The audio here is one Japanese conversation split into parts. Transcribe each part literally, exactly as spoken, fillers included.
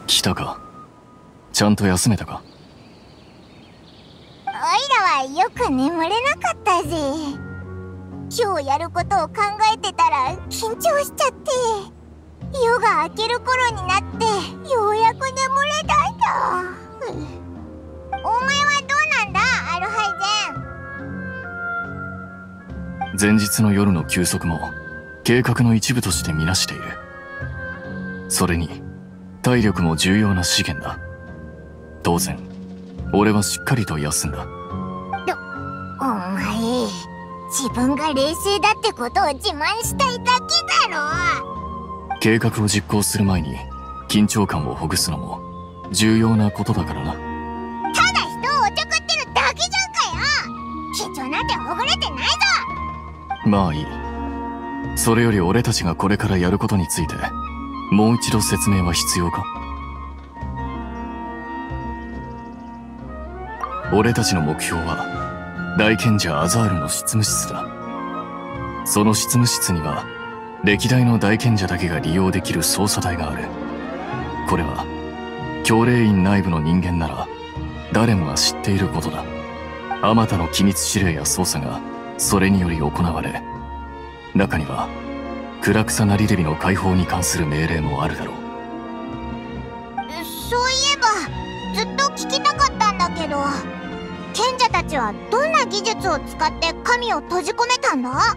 来たか。ちゃんと休めたか。 おいらはよく眠れなかったぜ。今日やることを考えてたら緊張しちゃって、夜が明ける頃になってようやく眠れたんだ。お前はどうなんだ、アルハイゼン。前日の夜の休息も計画の一部としてみなしている。それに体力も重要な資源だ。当然俺はしっかりと休んだ。 お前、自分が冷静だってことを自慢したいだけだろ。 計画を実行する前に緊張感をほぐすのも重要なことだからな。 ただ人をおちょくってるだけじゃんかよ。緊張なんてほぐれてないぞ。 まあいい。それより俺たちがこれからやることについてもう一度説明は必要か。俺たちの目標は大賢者アザールの執務室だ。その執務室には歴代の大賢者だけが利用できる操作台がある。これは教令院内部の人間なら誰もが知っていることだ。あまたの機密指令や操作がそれにより行われ、中には暗草なりレビの解放に関する命令もあるだろう。 そういえばずっと聞きたかったんだけど、賢者たちはどんな技術を使って神を閉じ込めたんだ？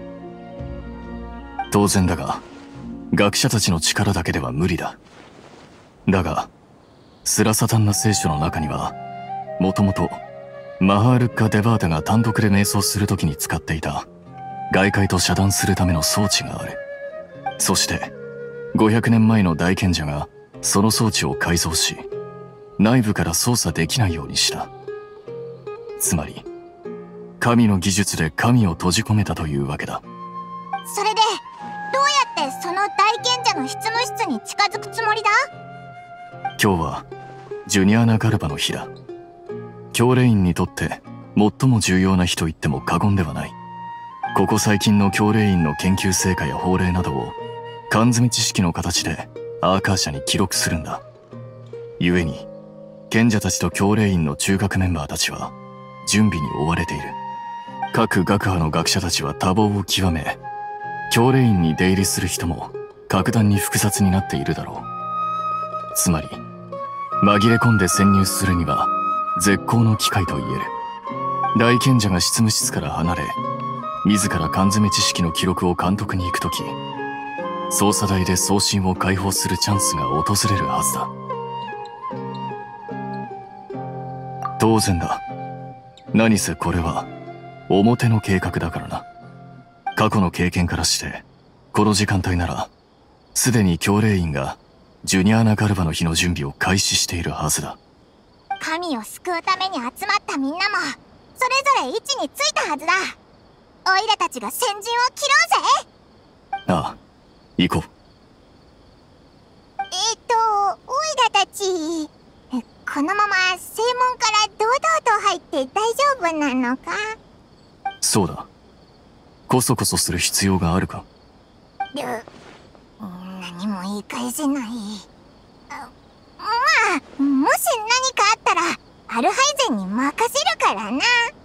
当然だが、学者たちの力だけでは無理だ。だがスラサタンナ聖書の中には、もともとマハールッカ・デバータが単独で瞑想するときに使っていた外界と遮断するための装置がある。そしてごひゃくねんまえの大賢者がその装置を改造し、内部から操作できないようにした。つまり神の技術で神を閉じ込めたというわけだ。 それでどうやってその大賢者の執務室に近づくつもりだ？ 今日はジュニアーナ・ガルバの日だ。教令院にとって最も重要な日と言っても過言ではない。ここ最近の教令院の研究成果や法令などを缶詰知識の形でアーカー社に記録するんだ。故に賢者たちと教令院の中核メンバーたちは準備に追われている。各学派の学者たちは多忙を極め、教令院に出入りする人も格段に複雑になっているだろう。つまり紛れ込んで潜入するには絶好の機会と言える。大賢者が執務室から離れ、自ら缶詰知識の記録を監督に行くとき、操作台で送信を解放するチャンスが訪れるはずだ。当然だ。何せこれは表の計画だからな。過去の経験からして、この時間帯ならすでに教令院がジュニアーナ・ガルバの日の準備を開始しているはずだ。 神を救うために集まったみんなもそれぞれ位置についたはずだ。オイラたちが先陣を切ろうぜ。 ああ、行こう。 えっとオイラたち、このまま正門から堂々と入って大丈夫なのか？ そうだ。こそこそする必要があるか？ 何も言い返せない。あ、まあもし何かあったらアルハイゼンに任せるからな。